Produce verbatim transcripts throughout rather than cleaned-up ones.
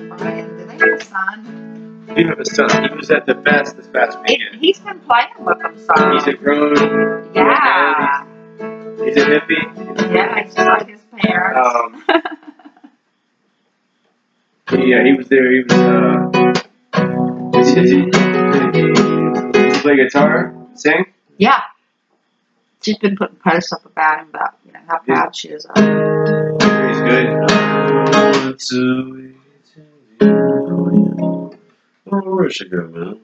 Brian, do they have a son? You have a son. He was at the fest this past weekend. He, he's been playing with them some. He's a grown. Yeah. He's, he's a hippie. Yeah, he's just like his parents. Um, yeah, he was there. He was. Uh, is he, is he, does he play guitar? Sing? Yeah. She's been putting posts up about him, about you know how proud she is of him. He's good. Oh, where'd she go, man?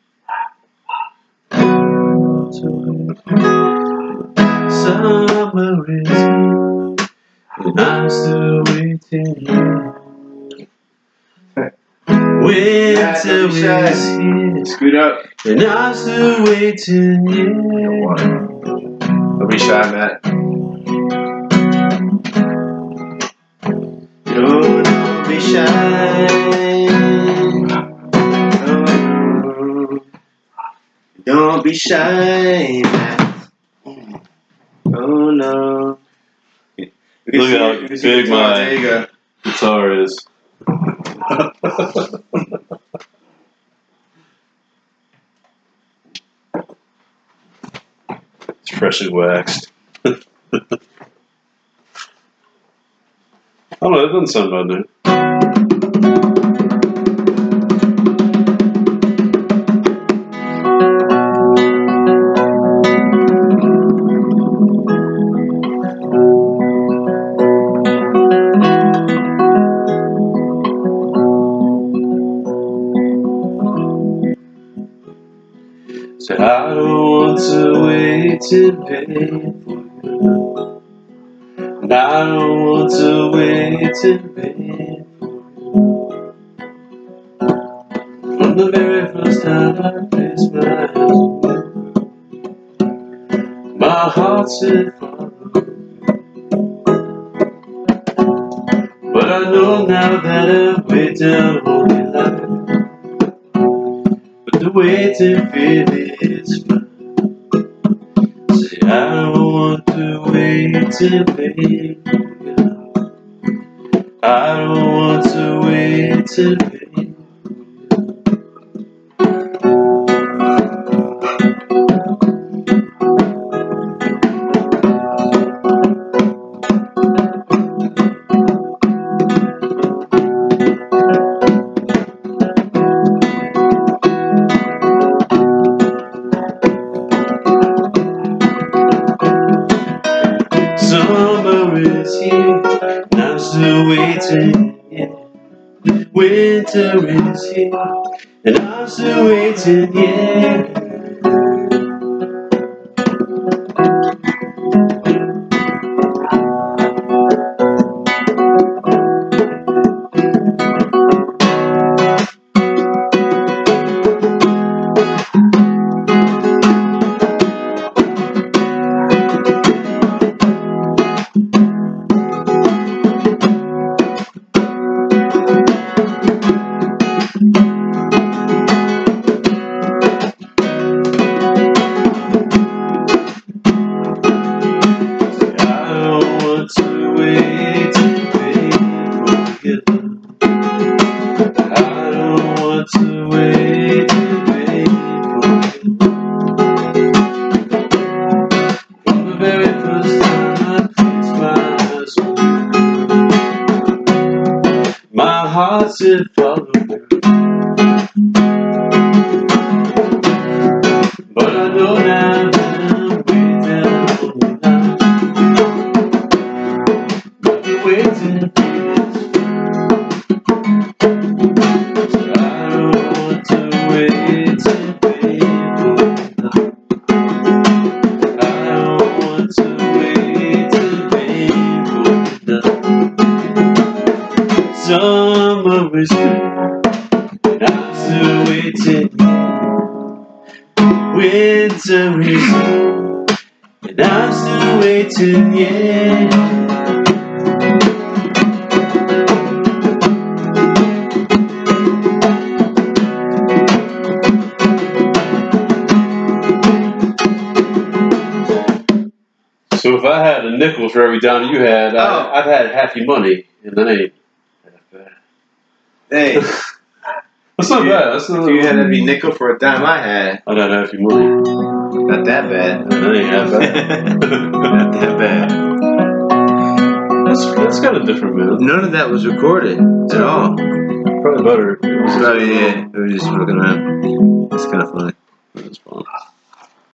Summer is here, and I'm still waiting here. Winter is here, Scoot up. and I'm still waiting here. Don't be shy, Matt. Don't, don't be shy. Don't be shy, Matt. Oh no. Look at how big my guitar is. It's freshly waxed. I don't know, it doesn't sound bad now. So I don't want to wait in vain for you. And I don't want to wait in vain for you. From the very first time I placed my eyes on you, my heart said follow you. But I know now that I've waited down all my life. But the waiting feeling is fine. Say I don't want to wait in vain. I don't want to wait in vain. Summer is here, and I'm still waiting. Yeah. Winter is here, and I'm still waiting. Yeah. My heart said follow you, but I know now that I'm waiting on you now. But the waiting is so I don't want to wait in vain for you now. I don't want to wait in vain for you now. Summer is good, and I'm still waiting. Winter is here, and I'm still waiting, yeah. So if I had a nickel for every dime you had, Oh. I, I've had half your money, and that ain't half bad. Hey, That's not you- bad. That's not if you had every nickel for a dime I had, I'd have half your money. not that bad. That ain't half bad. Not that bad. That's, that's kind of different, man. None of that was recorded at all. Probably better. It was Probably, yeah, we were just fucking around. It's kind of funny. That's fine.